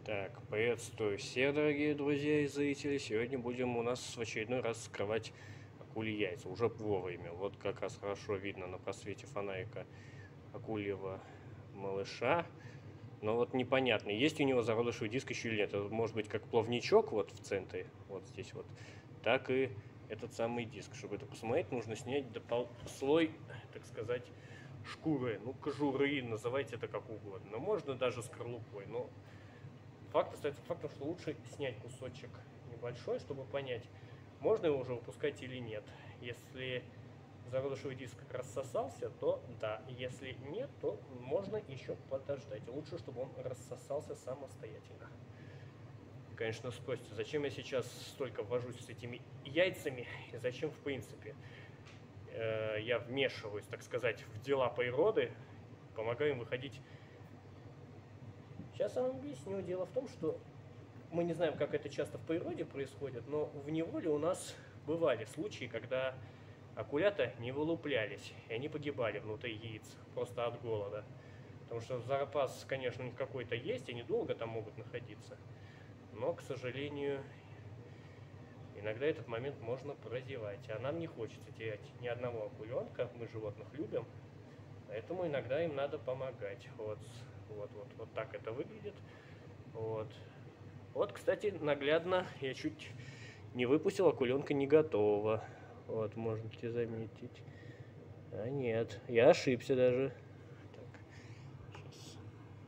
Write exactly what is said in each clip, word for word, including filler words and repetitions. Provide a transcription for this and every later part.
Так, приветствую всех, дорогие друзья и зрители. Сегодня будем у нас в очередной раз скрывать акульи яйца, уже вовремя. Вот как раз хорошо видно на просвете фонарика акульего малыша. Но вот непонятно, есть у него зародышевый диск еще или нет. Это может быть как плавничок вот в центре, вот здесь вот, так и этот самый диск. Чтобы это посмотреть, нужно снять допол... слой, так сказать, шкуры, ну кожуры, называйте это как угодно. Но можно даже скорлупой, но факт остается фактом, что лучше снять кусочек небольшой, чтобы понять, можно его уже выпускать или нет. Если зародышевый диск рассосался, то да. Если нет, то можно еще подождать. Лучше, чтобы он рассосался самостоятельно. Конечно, спросите, зачем я сейчас столько ввожусь с этими яйцами, и зачем, в принципе, э, я вмешиваюсь, так сказать, в дела природы, помогаю им выходить. Сейчас я вам объясню. Дело в том, что мы не знаем, как это часто в природе происходит, но в неволе у нас бывали случаи, когда акулята не вылуплялись, и они погибали внутри яиц, просто от голода. Потому что запас, конечно, у них какой-то есть, они долго там могут находиться. Но, к сожалению, иногда этот момент можно прозевать. А нам не хочется терять ни одного акуленка, мы животных любим, поэтому иногда им надо помогать. Вот, вот, вот, вот так это выглядит. Вот. Вот, кстати, наглядно я чуть не выпустил, акуленка не готова. Вот, можете заметить. А нет, я ошибся даже. Так, сейчас.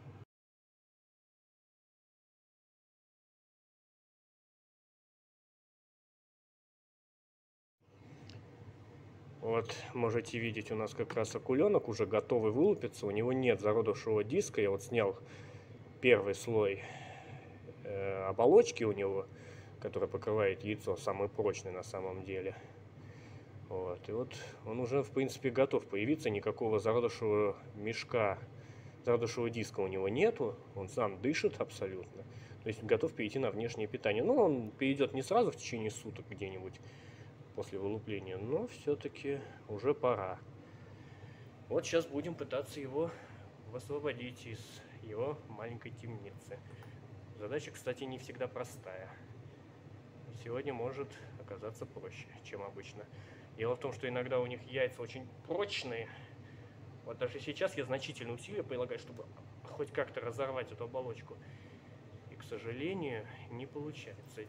Вот, можете видеть, у нас как раз акуленок уже готовый вылупиться. У него нет зародышевого диска. Я вот снял первый слой э, оболочки у него, которая покрывает яйцо, самый прочный на самом деле. Вот, и вот он уже, в принципе, готов появиться. Никакого зародышевого мешка, зародышевого диска у него нету. Он сам дышит абсолютно. То есть готов перейти на внешнее питание. Но он перейдет не сразу в течение суток где-нибудь после вылупления, но все-таки уже пора. Вот сейчас будем пытаться его освободить из его маленькой темницы. Задача, кстати, не всегда простая. Сегодня может оказаться проще, чем обычно. Дело в том, что иногда у них яйца очень прочные. Вот даже сейчас я значительные усилия прилагаю, чтобы хоть как-то разорвать эту оболочку. И, к сожалению, не получается.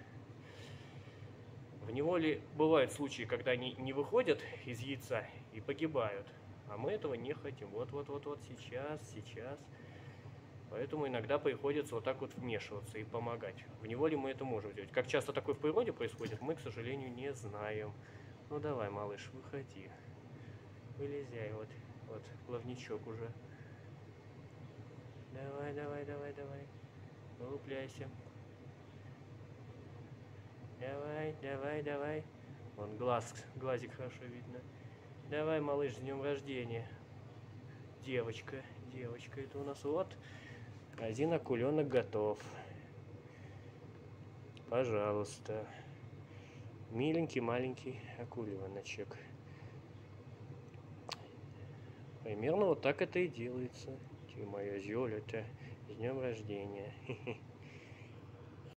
В неволе бывают случаи, когда они не выходят из яйца и погибают. А мы этого не хотим. Вот-вот-вот-вот сейчас, сейчас. Поэтому иногда приходится вот так вот вмешиваться и помогать. В неволе мы это можем делать. Как часто такое в природе происходит, мы, к сожалению, не знаем. Ну давай, малыш, выходи. Вылезай, вот, вот, плавничок уже. Давай, давай, давай, давай. Вылупляйся. Давай, давай, давай. Вон глаз, глазик хорошо видно. Давай, малыш, с днем рождения. Девочка, девочка, это у нас вот. Один акуленок готов. Пожалуйста. Миленький маленький акуленочек. Примерно вот так это и делается. Ты моя Зёля-то, с днем рождения.